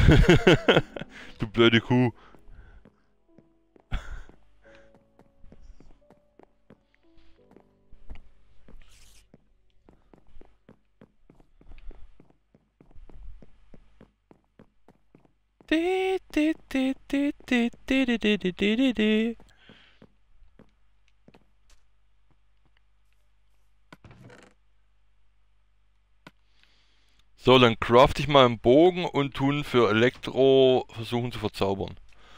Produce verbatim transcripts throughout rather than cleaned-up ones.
Du blöde Kuh. So, dann craft ich mal einen Bogen und tun für Elektro versuchen zu verzaubern.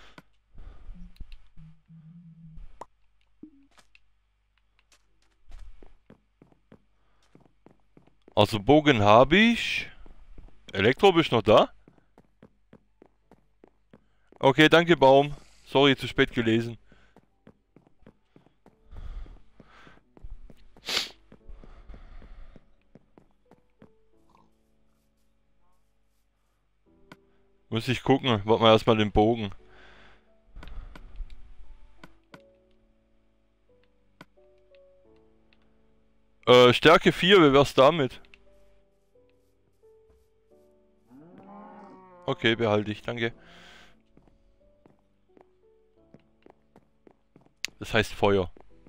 Also Bogen habe ich. Elektro, bist du noch da? Okay, danke Baum. Sorry, zu spät gelesen. Muss ich gucken. Warte mal erstmal den Bogen. Äh, Stärke vier, wie wär's damit? Okay, behalte ich, danke. Das heißt Feuer.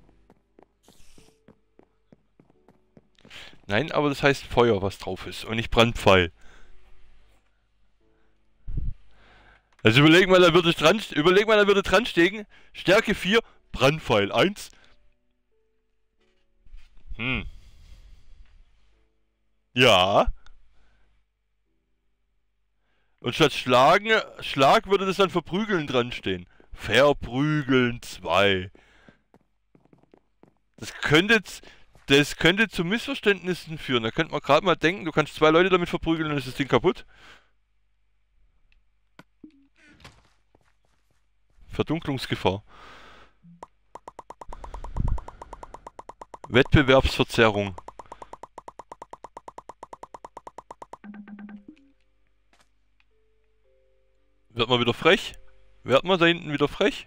Nein, aber das heißt Feuer, was drauf ist und nicht Brandpfeil. Also überleg mal, da würde dran, überleg mal, da würde dran stehen, Stärke vier, Brandpfeil eins. Hm. Ja. Und statt schlagen, Schlag würde das dann verprügeln dran stehen. Verprügeln zwei. Das könnte, das könnte zu Missverständnissen führen. Da könnte man gerade mal denken, du kannst zwei Leute damit verprügeln und ist das Ding kaputt. Verdunklungsgefahr. Wettbewerbsverzerrung. Wird man wieder frech? Wird man da hinten wieder frech?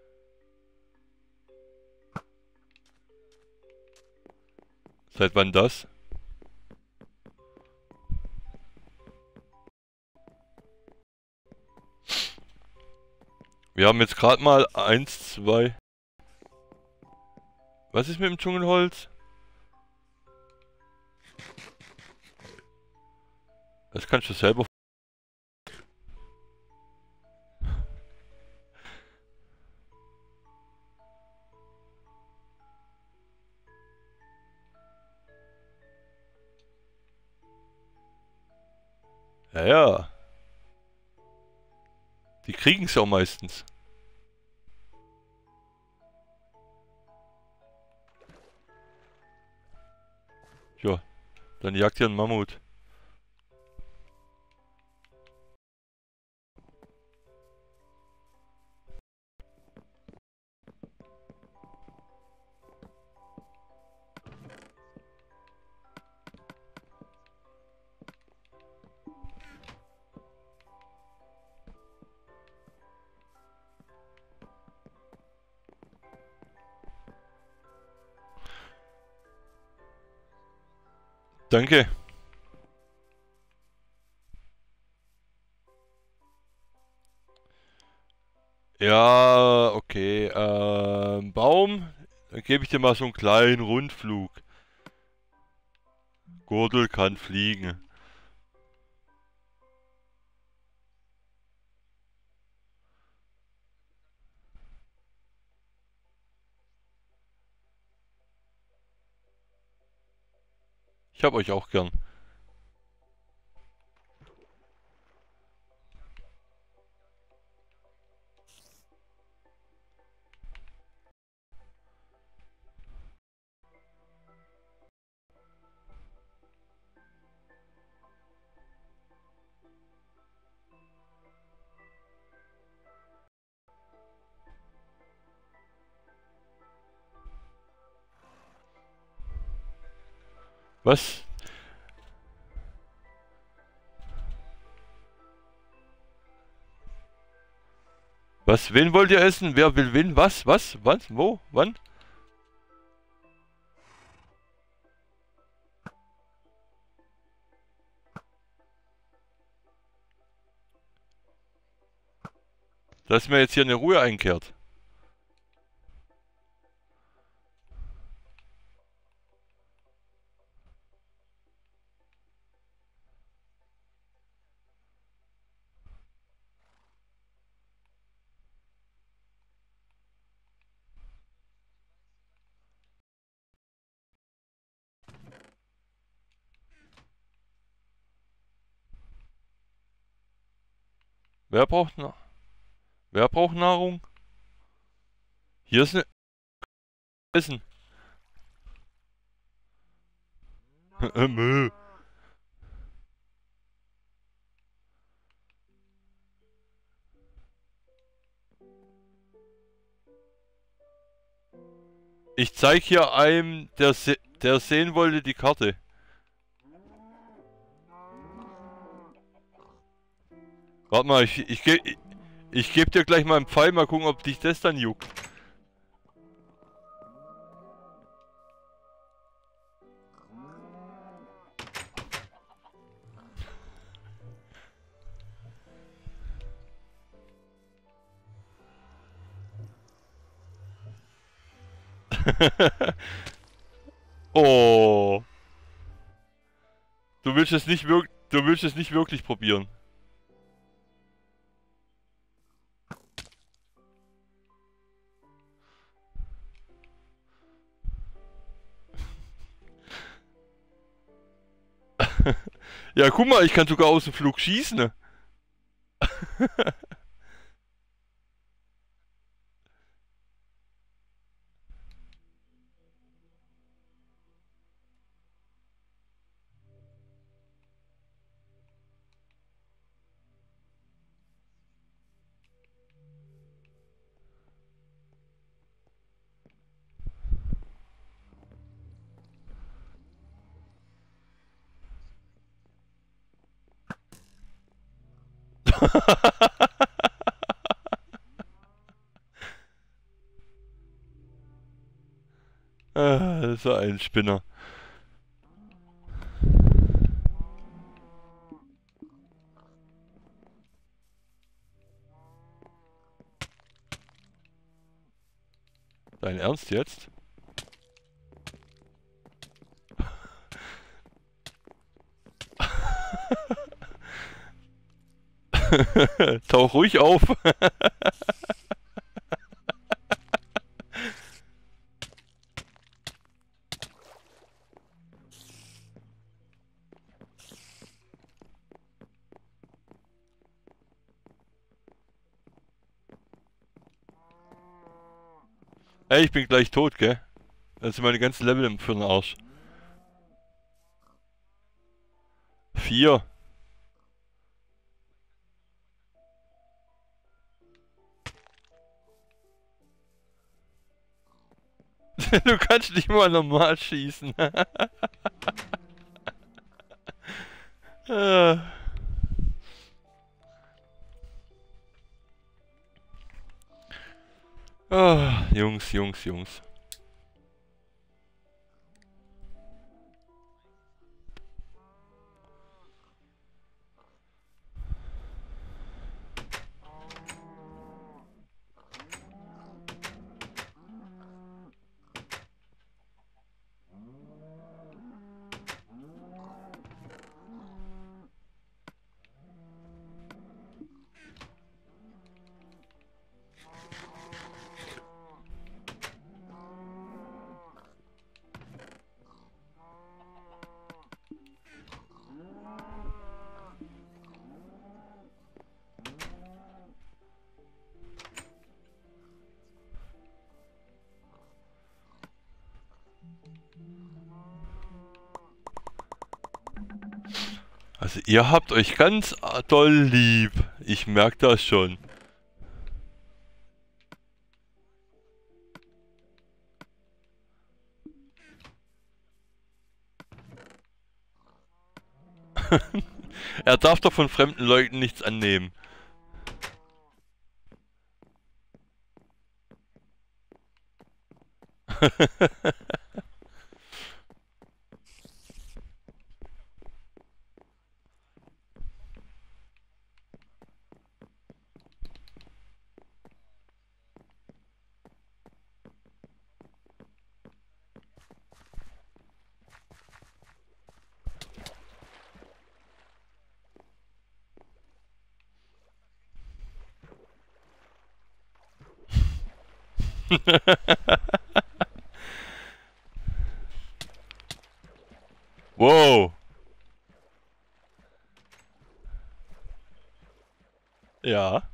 Seit wann das? Wir haben jetzt gerade mal eins, zwei. Was ist mit dem Dschungelholz? Das kannst du selber. Ja, ja. Die kriegen es ja meistens. Ja, dann jagt ihr einen Mammut. Danke. Ja, okay. Ähm, Baum. Dann gebe ich dir mal so einen kleinen Rundflug. Gordel kann fliegen. Ich hab euch auch gern. Was? Was? Wen wollt ihr essen? Wer will wen? Was? Was? Was? Wo? Wann? Dass mir jetzt hier eine Ruhe einkehrt. Wer braucht Na Wer braucht Nahrung? Hier ist eine Essen. Äh, Müll. Ich zeig hier einem, der, se der sehen wollte, die Karte. Warte mal, ich, ich, ge ich, ich gebe dir gleich mal einen Pfeil, mal gucken, ob dich das dann juckt. Oh. Du willst es nicht wirklich, du willst es nicht wirklich probieren. Ja, guck mal, ich kann sogar aus dem Flug schießen. Ne? Ah, das war ein Spinner. Dein Ernst jetzt? Tauch ruhig auf. Ey, ich bin gleich tot, gell? Das sind meine ganzen Level im für den Arsch. Vier. Du kannst nicht mal normal schießen. Ah. Ah, Jungs, Jungs, Jungs. Also ihr habt euch ganz doll lieb. Ich merke das schon. Er darf doch von fremden Leuten nichts annehmen. Wow. Ja.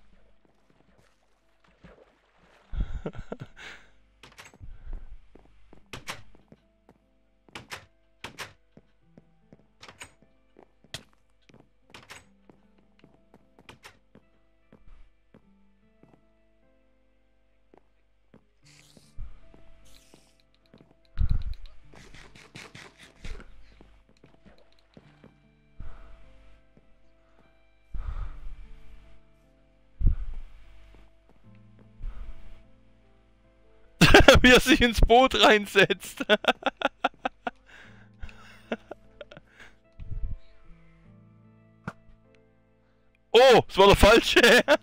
Wie er sich ins Boot reinsetzt. Oh, das war der falsche.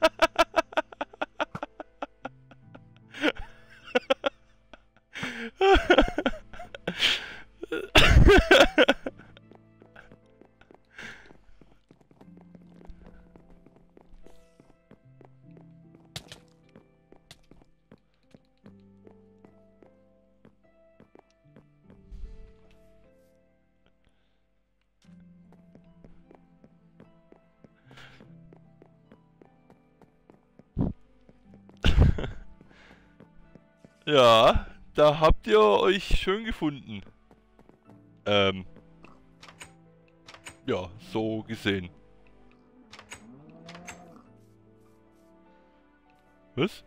Ja, da habt ihr euch schön gefunden. Ähm. Ja, so gesehen. Was?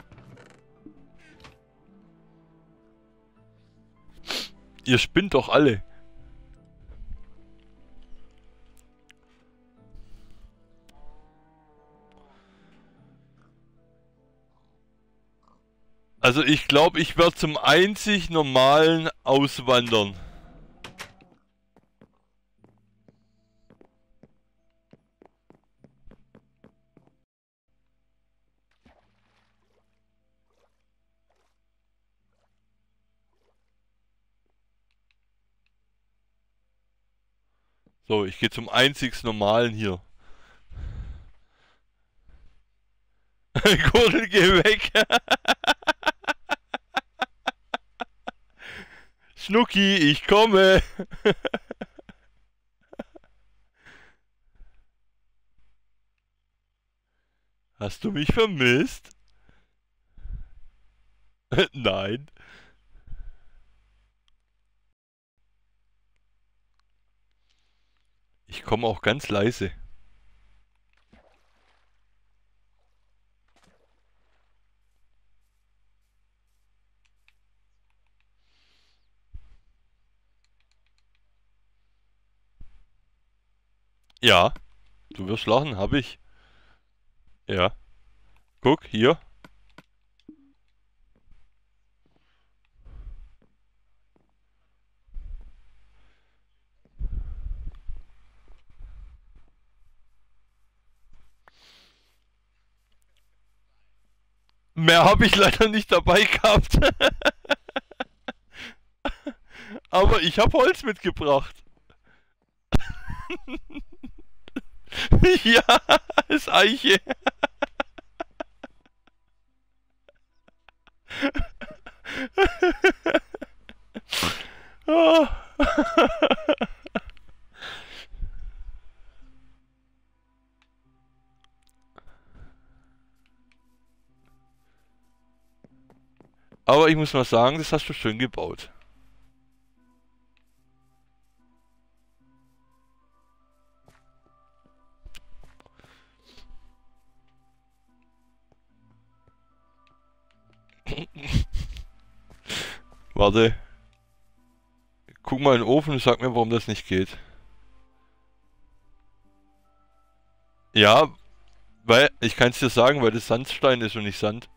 Ihr spinnt doch alle. Also ich glaube, ich werde zum einzig normalen auswandern. So, ich gehe zum einzig normalen hier. Gordel, geh weg. Schnucki, ich komme. Hast du mich vermisst? Nein. Ich komme auch ganz leise. Ja, du wirst lachen, hab ich. Ja. Guck, hier. Mehr habe ich leider nicht dabei gehabt. Aber ich habe Holz mitgebracht. Ja, ist Eiche. Oh. Aber ich muss mal sagen, das hast du schön gebaut. Warte. Guck mal in den Ofen und sag mir, warum das nicht geht. Ja, weil, ich kann es dir sagen, weil das Sandstein ist und nicht Sand.